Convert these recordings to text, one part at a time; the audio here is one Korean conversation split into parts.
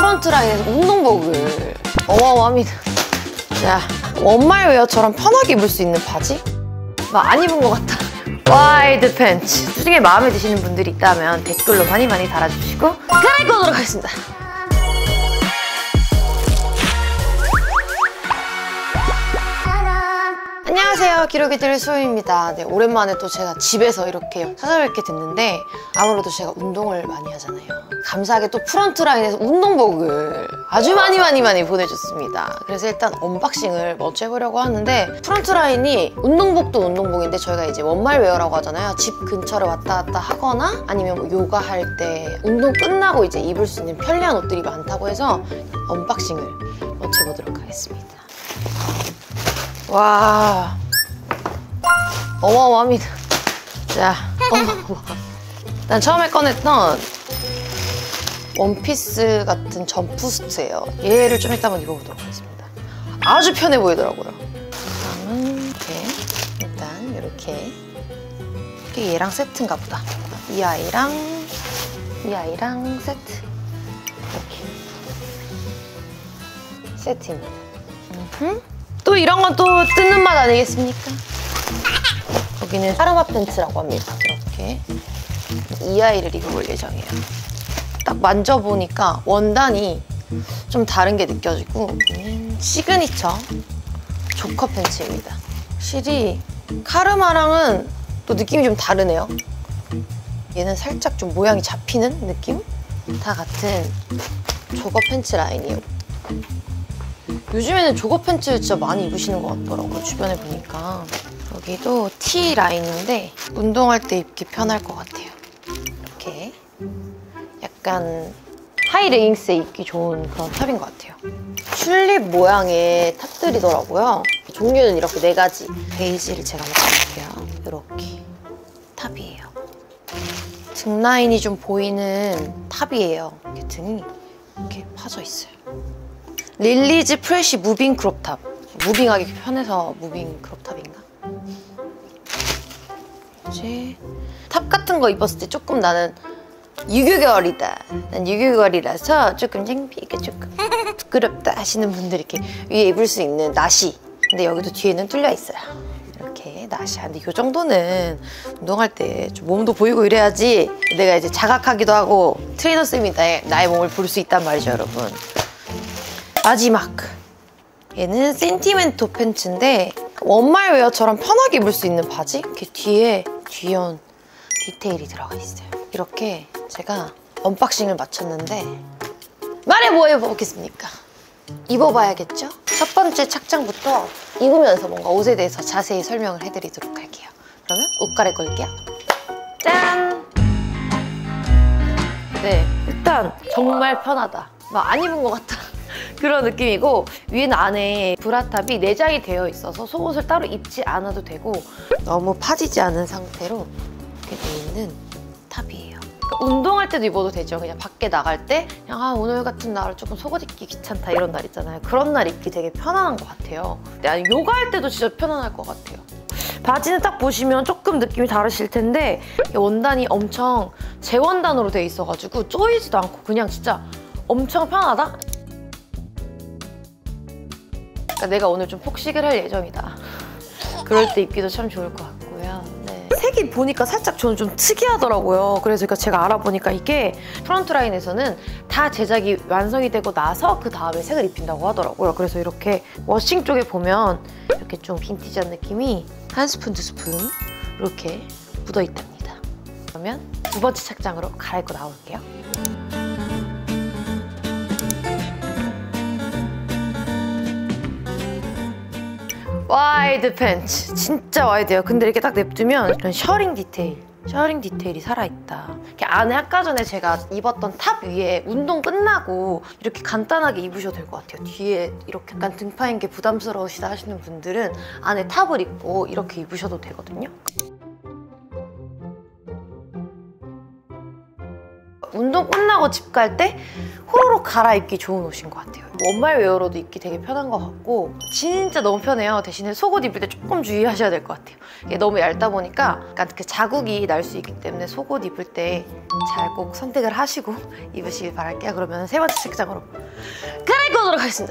프런트 라인에서 운동복을 어마어마합니다. 자, 원말웨어처럼 편하게 입을 수 있는 바지? 막 안 입은 것 같다. 와이드 팬츠. 중에 마음에 드시는 분들이 있다면 댓글로 많이 달아주시고 갈아입고 오도록 하겠습니다. 안녕하세요, 기록이들 소유입니다. 네, 오랜만에 또 제가 집에서 이렇게 찾아뵙게 됐는데 아무래도 제가 운동을 많이 하잖아요. 감사하게 또 프런트라인에서 운동복을 아주 많이 보내줬습니다. 그래서 일단 언박싱을 먼저 해보려고 하는데, 프런트라인이 운동복도 운동복인데 저희가 이제 원말웨어라고 하잖아요. 집 근처를 왔다 갔다 하거나 아니면 뭐 요가 할 때 운동 끝나고 이제 입을 수 있는 편리한 옷들이 많다고 해서 언박싱을 먼저 해보도록 하겠습니다. 와, 어마어마합니다. 자, 난 처음에 꺼냈던 원피스 같은 점프스트예요. 얘를 좀 이따 한번 입어보도록 하겠습니다. 아주 편해 보이더라고요. 다음은 이렇게, 일단 이렇게 얘랑 세트인가 보다. 이 아이랑 세트, 이렇게 세트입니다. 또 이런 건 또 뜯는 맛 아니겠습니까? 여기는 파르마 팬츠라고 합니다. 이렇게 이 아이를 입어볼 예정이에요. 딱 만져보니까 원단이 좀 다른 게 느껴지고, 여기는 시그니처 조커 팬츠입니다. 확실히 카르마랑은 또 느낌이 좀 다르네요. 얘는 살짝 좀 모양이 잡히는 느낌? 다 같은 조거 팬츠 라인이에요. 요즘에는 조거 팬츠 진짜 많이 입으시는 것 같더라고요, 주변에 보니까. 여기도 T 라인인데 운동할 때 입기 편할 것 같아요. 이렇게 약간 하이레깅스에 입기 좋은 그런 탑인 것 같아요. 튤립 모양의 탑들이더라고요. 종류는 이렇게 4가지. 베이지를 제가 한번 볼게요. 이렇게 탑이에요. 등 라인이 좀 보이는 탑이에요. 이렇게 등이 이렇게 파져 있어요. 릴리즈 프레쉬 무빙 크롭탑. 무빙하기 편해서 무빙 크롭탑인가? 이제 탑 같은 거 입었을 때 조금 나는 유교결이다. 난 유교결이라서 조금 창피하게 조금 부끄럽다 하시는 분들이 이렇게 위에 입을 수 있는 나시. 근데 여기도 뒤에는 뚫려 있어요. 이렇게 나시. 근데 이 정도는 운동할 때 좀 몸도 보이고 이래야지 내가 이제 자각하기도 하고 트레이너 쌤이 나의 몸을 볼 수 있단 말이죠, 여러분. 마지막, 얘는 센티멘토 팬츠인데 원말웨어처럼 편하게 입을 수 있는 바지? 이렇게 뒤에 귀여운 디테일이 들어가 있어요. 이렇게 제가 언박싱을 마쳤는데 말해 뭐 해보겠습니까? 입어봐야겠죠? 첫 번째 착장부터 입으면서 뭔가 옷에 대해서 자세히 설명을 해드리도록 할게요. 그러면 옷 갈아입고 올게요. 짠! 네, 일단 정말 편하다. 막 안 입은 것 같다. 그런 느낌이고, 위에는 안에 브라탑이 내장이 되어 있어서 속옷을 따로 입지 않아도 되고 너무 파지지 않은 상태로 이렇게 돼 있는 탑이에요. 그러니까 운동할 때도 입어도 되죠. 그냥 밖에 나갈 때 그냥 오늘 같은 날은 조금 속옷 입기 귀찮다 이런 날 있잖아요. 그런 날 입기 되게 편안한 것 같아요. 근데 아니, 요가할 때도 진짜 편안할 것 같아요. 바지는 딱 보시면 조금 느낌이 다르실 텐데 원단이 엄청 재원단으로 돼 있어가지고 쪼이지도 않고 그냥 진짜 엄청 편하다? 그러니까 내가 오늘 좀 폭식을 할 예정이다. 그럴 때 입기도 참 좋을 것 같고요. 네. 색이 보니까 살짝 저는 좀 특이하더라고요. 그래서 제가 알아보니까 이게 프런트라인에서는 다 제작이 완성이 되고 나서 그 다음에 색을 입힌다고 하더라고요. 그래서 이렇게 워싱 쪽에 보면 이렇게 좀 빈티지한 느낌이 한 스푼, 2스푼 이렇게 묻어있답니다. 그러면 두 번째 착장으로 갈아입고 나올게요. 와이드 팬츠. 진짜 와이드예요. 근데 이렇게 딱 냅두면 이런 셔링 디테일이 살아있다. 이렇게 안에 아까 전에 제가 입었던 탑 위에 운동 끝나고 이렇게 간단하게 입으셔도 될 것 같아요. 뒤에 이렇게 약간 등파인 게 부담스러우시다 하시는 분들은 안에 탑을 입고 이렇게 입으셔도 되거든요. 운동 끝나고 집 갈 때 호로록 갈아입기 좋은 옷인 것 같아요. 원말 웨어로도 입기 되게 편한 것 같고 진짜 너무 편해요. 대신에 속옷 입을 때 조금 주의하셔야 될 것 같아요. 이게 너무 얇다 보니까 약간 그 자국이 날 수 있기 때문에 속옷 입을 때 잘 꼭 선택을 하시고 입으시길 바랄게요. 그러면 세 번째 책장으로 갈아입고 오도록 하겠습니다.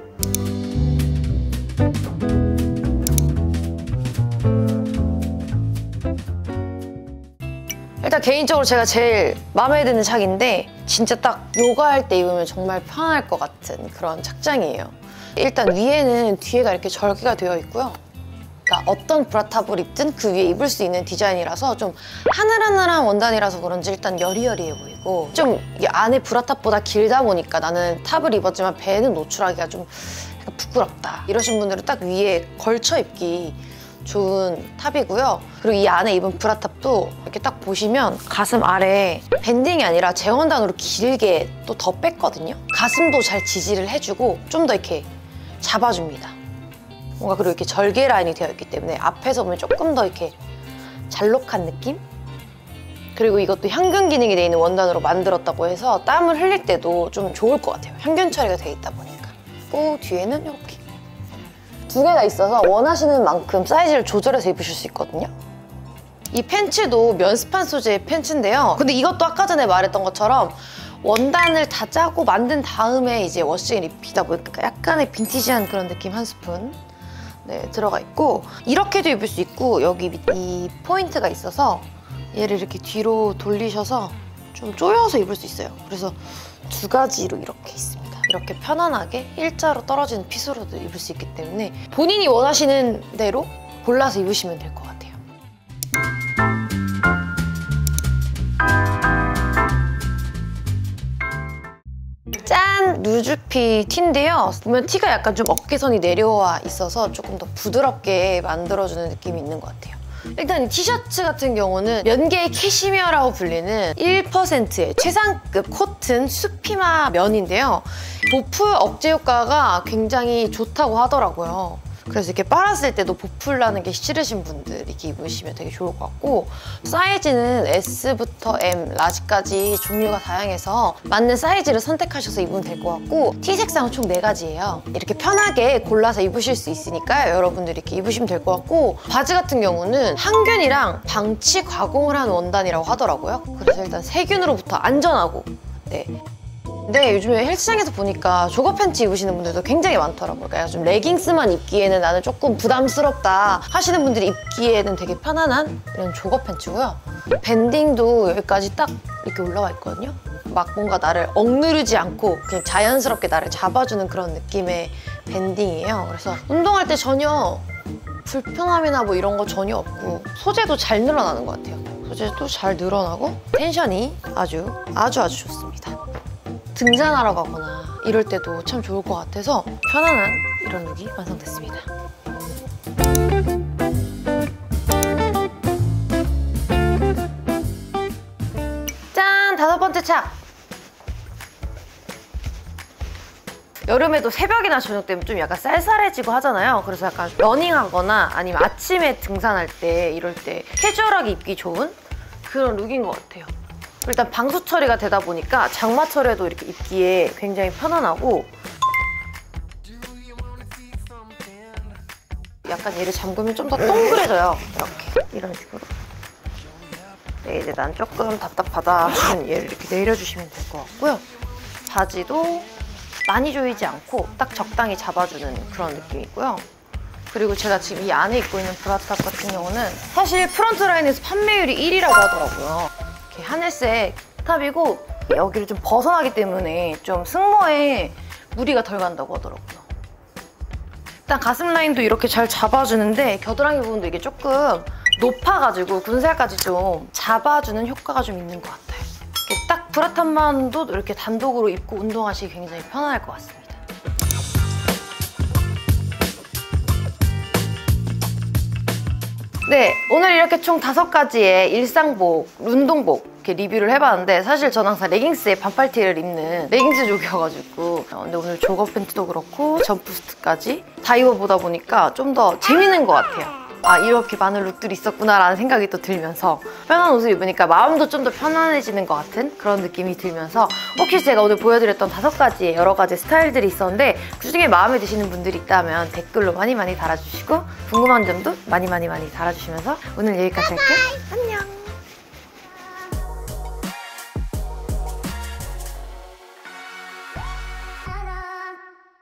일단 개인적으로 제가 제일 마음에 드는 착인데 진짜 딱 요가할 때 입으면 정말 편할 것 같은 그런 착장이에요. 일단 위에는 뒤에가 이렇게 절개가 되어 있고요. 그러니까 어떤 브라탑을 입든 그 위에 입을 수 있는 디자인이라서 좀 하늘하늘한 원단이라서 그런지 일단 여리여리해 보이고 좀 이게 안에 브라탑보다 길다 보니까 나는 탑을 입었지만 배는 노출하기가 좀 약간 부끄럽다 이러신 분들은 딱 위에 걸쳐 입기 좋은 탑이고요. 그리고 이 안에 입은 브라탑도 이렇게 딱 보시면 가슴 아래 밴딩이 아니라 재원단으로 길게 또 더 뺐거든요. 가슴도 잘 지지를 해주고 좀 더 이렇게 잡아줍니다. 뭔가 그리고 이렇게 절개 라인이 되어 있기 때문에 앞에서 보면 조금 더 이렇게 잘록한 느낌? 그리고 이것도 향균 기능이 되어 있는 원단으로 만들었다고 해서 땀을 흘릴 때도 좀 좋을 것 같아요. 향균 처리가 되어 있다 보니까. 또 뒤에는 이렇게 두 개가 있어서 원하시는 만큼 사이즈를 조절해서 입으실 수 있거든요. 이 팬츠도 면스판 소재의 팬츠인데요. 근데 이것도 아까 전에 말했던 것처럼 원단을 다 짜고 만든 다음에 이제 워싱을 입히다 보니까 약간의 빈티지한 그런 느낌 한 스푼 들어가 있고 이렇게도 입을 수 있고 여기 이 포인트가 있어서 얘를 이렇게 뒤로 돌리셔서 좀 조여서 입을 수 있어요. 그래서 두 가지로 이렇게 있습니다. 이렇게 편안하게 일자로 떨어지는 핏으로도 입을 수 있기 때문에 본인이 원하시는 대로 골라서 입으시면 될 것 같아요. 짠! 누주피 티인데요. 보면 티가 약간 좀 어깨선이 내려와 있어서 조금 더 부드럽게 만들어주는 느낌이 있는 것 같아요. 일단 이 티셔츠 같은 경우는 면계의 캐시미어라고 불리는 1%의 최상급 코튼 수피마 면인데요. 보풀 억제 효과가 굉장히 좋다고 하더라고요. 그래서 이렇게 빨았을 때도 보풀 나는 게 싫으신 분들 이렇게 입으시면 되게 좋을 것 같고 사이즈는 S부터 M, 라지까지 종류가 다양해서 맞는 사이즈를 선택하셔서 입으면 될 것 같고 티 색상은 총 4가지예요. 이렇게 편하게 골라서 입으실 수 있으니까 여러분들이 이렇게 입으시면 될 것 같고 바지 같은 경우는 항균이랑 방치 가공을 한 원단이라고 하더라고요. 그래서 일단 세균으로부터 안전하고 근데 요즘에 헬스장에서 보니까 조거 팬츠 입으시는 분들도 굉장히 많더라고요. 그러니까 좀 레깅스만 입기에는 나는 조금 부담스럽다 하시는 분들이 입기에는 되게 편안한 이런 조거 팬츠고요. 밴딩도 여기까지 딱 이렇게 올라와 있거든요. 막 뭔가 나를 억누르지 않고 그냥 자연스럽게 나를 잡아주는 그런 느낌의 밴딩이에요. 그래서 운동할 때 전혀 불편함이나 뭐 이런 거 전혀 없고 소재도 잘 늘어나는 것 같아요. 소재도 잘 늘어나고 텐션이 아주 좋습니다. 등산하러 가거나 이럴 때도 참 좋을 것 같아서 편안한 이런 룩이 완성됐습니다. 짠! 5번째 착! 여름에도 새벽이나 저녁 되면 좀 약간 쌀쌀해지고 하잖아요. 그래서 약간 러닝하거나 아니면 아침에 등산할 때 이럴 때 캐주얼하게 입기 좋은 그런 룩인 것 같아요. 일단 방수 처리가 되다 보니까 장마철에도 이렇게 입기에 굉장히 편안하고 약간 얘를 잠그면 좀 더 동그래져요. 이렇게 이런 식으로. 이제 난 조금 답답하다 하시면 얘를 이렇게 내려주시면 될 것 같고요. 바지도 많이 조이지 않고 딱 적당히 잡아주는 그런 느낌이고요. 그리고 제가 지금 이 안에 입고 있는 브라탑 같은 경우는 사실 프런트 라인에서 판매율이 1위라고 하더라고요. 이렇게 하늘색 탑이고 여기를 좀 벗어나기 때문에 좀 승모에 무리가 덜 간다고 하더라고요. 일단 가슴 라인도 이렇게 잘 잡아주는데 겨드랑이 부분도 이게 조금 높아가지고 군살까지 좀 잡아주는 효과가 좀 있는 것 같아요. 이렇게 딱 브라탑만도 이렇게 단독으로 입고 운동하시기 굉장히 편안할 것 같습니다. 네, 오늘 이렇게 총 5가지의 일상복, 운동복 이렇게 리뷰를 해봤는데 사실 저는 항상 레깅스에 반팔티를 입는 레깅스족이어가지고 근데 오늘 조거 팬츠도 그렇고 점프스트까지 다 입어보다 보니까 좀 더 재밌는 것 같아요. 아 이렇게 많은 룩들이 있었구나 라는 생각이 또 들면서 편한 옷을 입으니까 마음도 좀 더 편안해지는 것 같은 그런 느낌이 들면서 혹시 제가 오늘 보여드렸던 5가지의 여러 가지 스타일들이 있었는데 그중에 마음에 드시는 분들이 있다면 댓글로 많이 달아주시고 궁금한 점도 많이 달아주시면서 오늘 여기까지 할게요. 안녕.